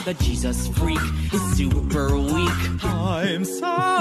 The Jesus freak is super weak. I'm sad.